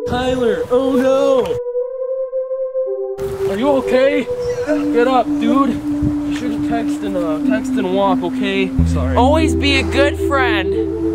Tyler, oh no! Are you okay? Get up, dude. You should text and walk, okay? I'm sorry. Always be a good friend.